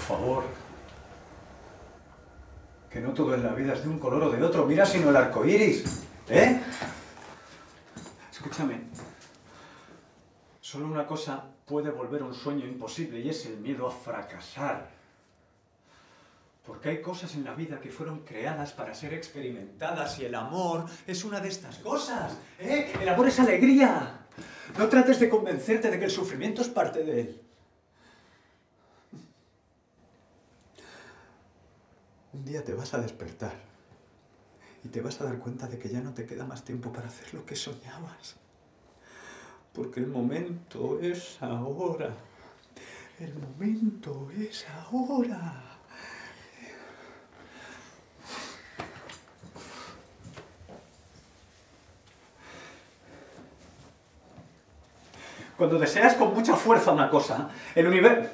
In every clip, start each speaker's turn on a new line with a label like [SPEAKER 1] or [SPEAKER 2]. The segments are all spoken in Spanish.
[SPEAKER 1] favor. Que no todo en la vida es de un color o de otro. Mira sino el arco iris. ¿Eh? Escúchame. Solo una cosa puede volver un sueño imposible y es el miedo a fracasar. Porque hay cosas en la vida que fueron creadas para ser experimentadas y el amor es una de estas cosas. ¿Eh? El amor es alegría. No trates de convencerte de que el sufrimiento es parte de él. Un día te vas a despertar y te vas a dar cuenta de que ya no te queda más tiempo para hacer lo que soñabas. Porque el momento es ahora. El momento es ahora. Cuando deseas con mucha fuerza una cosa, el universo...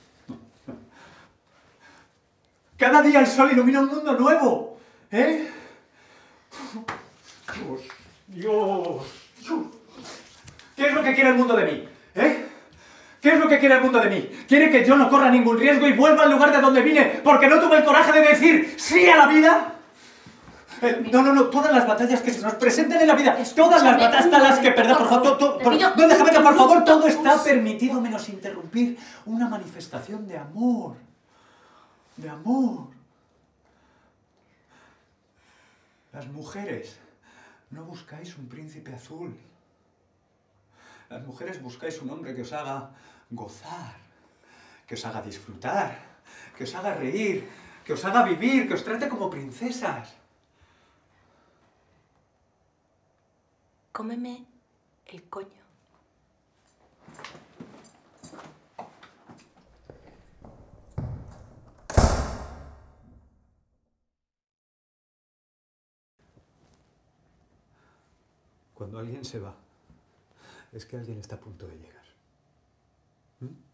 [SPEAKER 1] Cada día el sol ilumina un mundo nuevo. ¿Eh? Dios. ¿Qué es lo que quiere el mundo de mí? ¿Eh? ¿Qué es lo que quiere el mundo de mí? Quiere que yo no corra ningún riesgo y vuelva al lugar de donde vine porque no tuve el coraje de decir sí a la vida. No, todas las batallas que se nos presenten en la vida, todas las batallas hasta las que perder, por favor, no, déjame que por favor, todo está permitido menos interrumpir una manifestación de amor. De amor. Las mujeres, no buscáis un príncipe azul. Las mujeres buscáis un hombre que os haga gozar, que os haga disfrutar, que os haga reír, que os haga vivir, que os trate como princesas.
[SPEAKER 2] Cómeme el coño.
[SPEAKER 1] Cuando alguien se va, es que alguien está a punto de llegar. ¿Mm?